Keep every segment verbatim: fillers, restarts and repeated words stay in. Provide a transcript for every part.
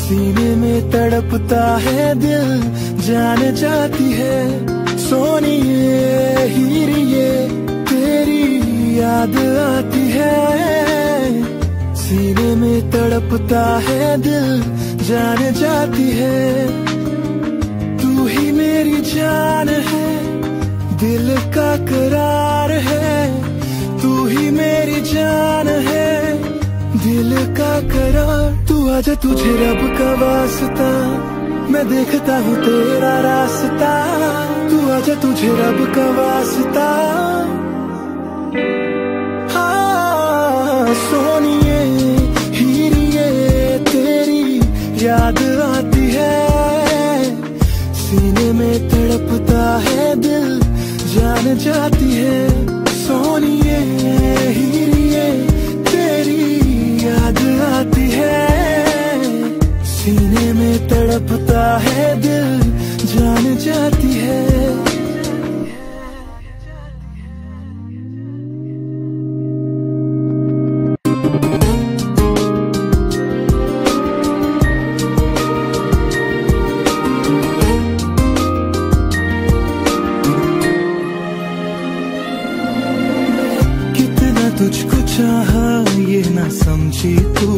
सीने में तड़पता है दिल, जान जाती है सोनिए हीरिये तेरी याद आती है। सीने में तड़पता है दिल, जान जाती है। तू ही मेरी जान है, दिल का करार है। तू ही मेरी जान है, दिल का करार। तू आजा तुझे रब का वास्ता, मैं देखता हूँ तेरा रास्ता। तू आजा तुझे रब का वास्ता। हाँ सोनिए हीरिये तेरी याद आती है। सीने में तड़पता है दिल, जान जाती है सोनिए हीरिये तेरी याद आती है। सीने में तड़पता है दिल, जान जाती है। तुझको चाहा ये ना समझी तू,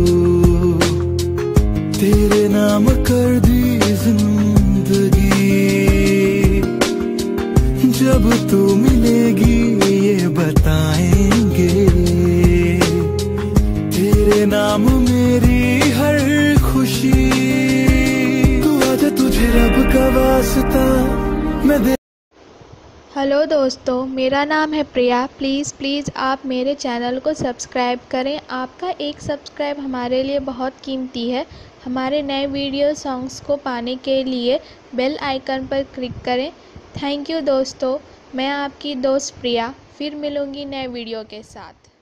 तेरे नाम कर दी जिंदगी। जब तू मिलेगी ये बताएंगे, तेरे नाम मेरी हर खुशी। तू आजा तुझे रब का वास्ता, मैं दे। हेलो दोस्तों, मेरा नाम है प्रिया। प्लीज़ प्लीज़ आप मेरे चैनल को सब्सक्राइब करें। आपका एक सब्सक्राइब हमारे लिए बहुत कीमती है। हमारे नए वीडियो सॉन्ग्स को पाने के लिए बेल आइकन पर क्लिक करें। थैंक यू दोस्तों। मैं आपकी दोस्त प्रिया फिर मिलूँगी नए वीडियो के साथ।